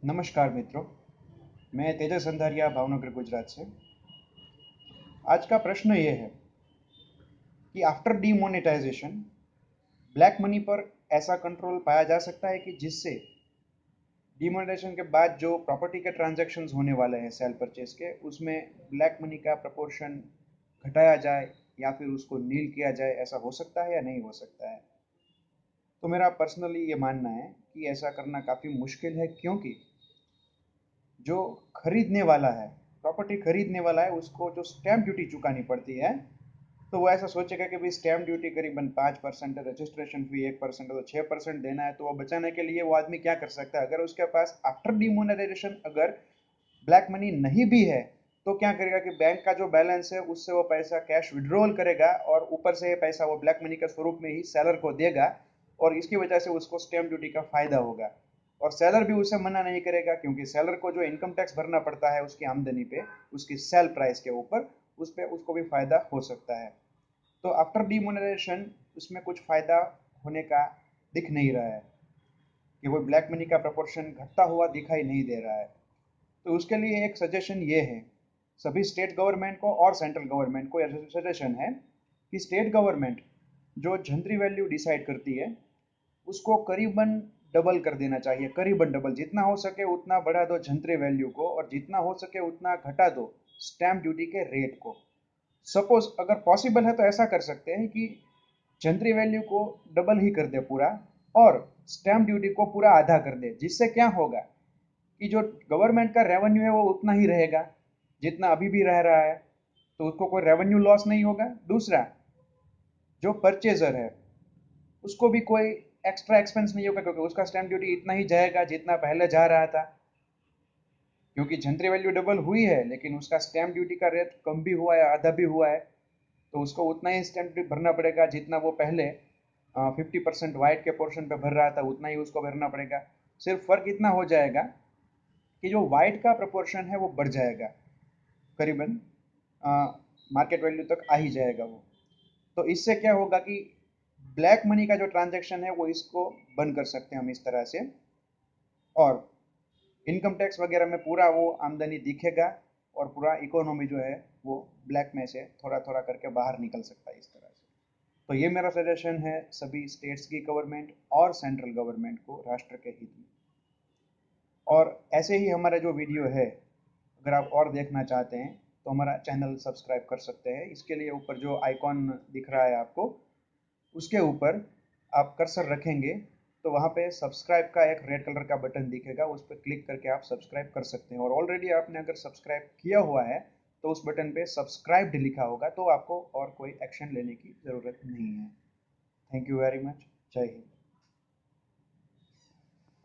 नमस्कार मित्रों, मैं तेजस अंधारिया भावनगर गुजरात से। आज का प्रश्न ये है कि आफ्टर डीमोनेटाइजेशन ब्लैक मनी पर ऐसा कंट्रोल पाया जा सकता है कि जिससे डीमोनेटाइजेशन के बाद जो प्रॉपर्टी के ट्रांजैक्शंस होने वाले हैं सेल परचेज के, उसमें ब्लैक मनी का प्रपोर्शन घटाया जाए या फिर उसको नील किया जाए, ऐसा हो सकता है या नहीं हो सकता है। तो मेरा पर्सनली ये मानना है कि ऐसा करना काफ़ी मुश्किल है, क्योंकि जो खरीदने वाला है, प्रॉपर्टी खरीदने वाला है, उसको जो स्टैम्प ड्यूटी चुकानी पड़ती है, तो वो ऐसा सोचेगा कि भाई स्टैम्प ड्यूटी करीबन 5% है, रजिस्ट्रेशन फी 1% है, तो 6% देना है। तो वो बचाने के लिए वो आदमी क्या कर सकता है, अगर उसके पास आफ्टर डिमोनेटाइजेशन अगर ब्लैक मनी नहीं भी है तो क्या करेगा कि बैंक का जो बैलेंस है उससे वो पैसा कैश विड्रॉल करेगा और ऊपर से ये पैसा वो ब्लैक मनी के स्वरूप में ही सेलर को देगा, और इसकी वजह से उसको स्टैम्प ड्यूटी का फायदा होगा। और सेलर भी उसे मना नहीं करेगा, क्योंकि सेलर को जो इनकम टैक्स भरना पड़ता है उसकी आमदनी पे, उसकी सेल प्राइस के ऊपर, उस पर उसको भी फायदा हो सकता है। तो आफ्टर डिमोनेटाइजेशन उसमें कुछ फायदा होने का दिख नहीं रहा है, कि वो ब्लैक मनी का प्रपोर्शन घटता हुआ दिखाई नहीं दे रहा है। तो उसके लिए एक सजेशन ये है, सभी स्टेट गवर्नमेंट को और सेंट्रल गवर्नमेंट को यह सजेशन है कि स्टेट गवर्नमेंट जो जंतरी वैल्यू डिसाइड करती है उसको करीबन डबल कर देना चाहिए। करीबन डबल, जितना हो सके उतना बढ़ा दो जंतरी वैल्यू को, और जितना हो सके उतना घटा दो स्टैम्प ड्यूटी के रेट को। सपोज अगर पॉसिबल है तो ऐसा कर सकते हैं कि जंतरी वैल्यू को डबल ही कर दे पूरा, और स्टैम्प ड्यूटी को पूरा आधा कर दे। जिससे क्या होगा कि जो गवर्नमेंट का रेवेन्यू है वो उतना ही रहेगा जितना अभी भी रह रहा है, तो उसको कोई रेवेन्यू लॉस नहीं होगा। दूसरा, जो परचेजर है उसको भी कोई एक्स्ट्रा एक्सपेंस नहीं होगा, क्योंकि उसका स्टैम्प ड्यूटी इतना ही जाएगा जितना पहले जा रहा था। क्योंकि जंतरी वैल्यू डबल हुई है लेकिन उसका स्टैम्प ड्यूटी का रेट कम भी हुआ है, आधा भी हुआ है, तो उसको उतना ही स्टैम्प ड्यूटी भरना पड़ेगा जितना वो पहले 50% वाइट के पोर्शन पे भर रहा था, उतना ही उसको भरना पड़ेगा। सिर्फ फर्क इतना हो जाएगा कि जो वाइट का प्रपोर्शन है वो बढ़ जाएगा, करीबन मार्केट वैल्यू तक आ ही जाएगा वो। तो इससे क्या होगा कि ब्लैक मनी का जो ट्रांजैक्शन है वो इसको बंद कर सकते हैं हम इस तरह से, और इनकम टैक्स वगैरह में पूरा वो आमदनी दिखेगा, और पूरा इकोनॉमी जो है वो ब्लैक में से थोड़ा थोड़ा करके बाहर निकल सकता है इस तरह से। तो ये मेरा सजेशन है सभी स्टेट्स की गवर्नमेंट और सेंट्रल गवर्नमेंट को, राष्ट्र के हित में। और ऐसे ही हमारा जो वीडियो है, अगर आप और देखना चाहते हैं तो हमारा चैनल सब्सक्राइब कर सकते हैं। इसके लिए ऊपर जो आइकॉन दिख रहा है आपको, उसके ऊपर आप कर्सर रखेंगे तो वहाँ पे सब्सक्राइब का एक रेड कलर का बटन दिखेगा, उस पर क्लिक करके आप सब्सक्राइब कर सकते हैं। और ऑलरेडी आपने अगर सब्सक्राइब किया हुआ है तो उस बटन पे सब्सक्राइब्ड लिखा होगा, तो आपको और कोई एक्शन लेने की ज़रूरत नहीं है। Thank you very much. जय हिंद।